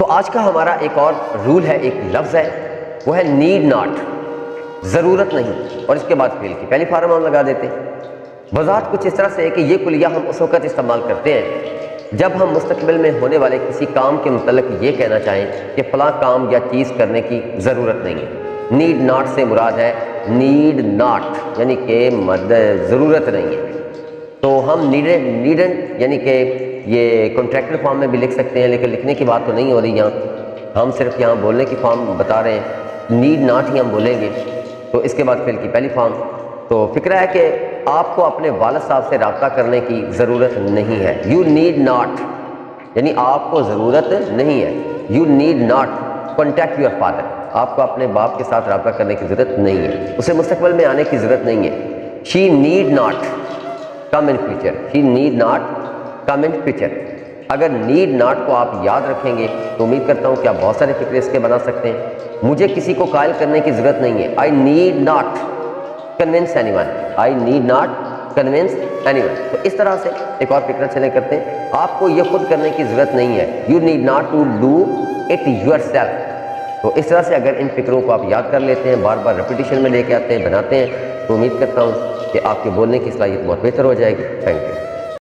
تو آج کا ہمارا ایک اور رول ہے، ایک لفظ ہے، وہ ہے نیڈ ناٹ، ضرورت نہیں، اور اس کے بعد فعل کی پہلی فارم ہم لگا دیتے ہیں۔ وضاحت کچھ اس طرح سے ہے کہ یہ کلیہ ہم اس وقت استعمال کرتے ہیں جب ہم مستقبل میں ہونے والے کسی کام کے متعلق یہ کہنا چاہیں کہ فلاں کام یا چیز کرنے کی ضرورت نہیں ہے۔ نیڈ ناٹ سے مراد ہے نیڈ ناٹ، یعنی کہ ضرورت نہیں ہے۔ تو ہم نیڈنٹ یعنی کہ یہ کنٹریکٹر فارم میں بھی لکھ سکتے ہیں، لیکن لکھنے کی بات تو نہیں ہو رہی یہاں، ہم صرف یہاں بولنے کی فارم بتا رہے ہیں، نیڈ ناٹ ہی ہم بولیں گے۔ تو اس کے بعد فعل کی پہلی فارم۔ تو فکرہ ہے کہ آپ کو اپنے والد صاحب سے رابطہ کرنے کی ضرورت نہیں ہے، یو نیڈ ناٹ، یعنی آپ کو ضرورت نہیں ہے، you need not contact your father, آپ کو اپنے باپ کے ساتھ رابطہ کرنے کی ضرورت نہیں ہے، اسے مستقبل میں آنے کی ضرورت نہیں ہے۔ She need not come in future, she need not come in future. اگر نیڈ ناٹ کو آپ یاد رکھیں گے تو امید کرتا ہوں کہ آپ بہت سارے فکرے اس کے بنا سکتے ہیں۔ مجھے کسی کو قائل کرنے کی ضرورت نہیں ہے، I need not convince anyone, I need not convince anyone. تو اس طرح سے ایک اور فکرہ چلے کرتے ہیں، آپ کو یہ خود کرنے کی ضرورت نہیں ہے، you need not to do it yourself. تو اس طرح سے اگر ان فکروں کو آپ یاد کر لیتے ہیں، بار بار ریپیٹیشن میں لے کے آتے ہیں، بناتے ہیں، تو امید کرتا ہوں کہ آپ کے بولنے کی صلاحیت بہت بہتر ہو جائے گی۔ Thank you.